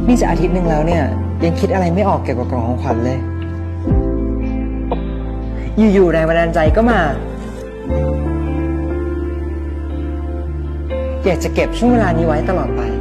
นี่จะอาทิตย์หนึ่งแล้วเนี่ยยังคิดอะไรไม่ออกเกี่ยวกับกล่องของขวัญเลยอยู่ๆแรงบันดาลใจก็มาอยากจะเก็บช่วงเวลานี้ไว้ตลอดไป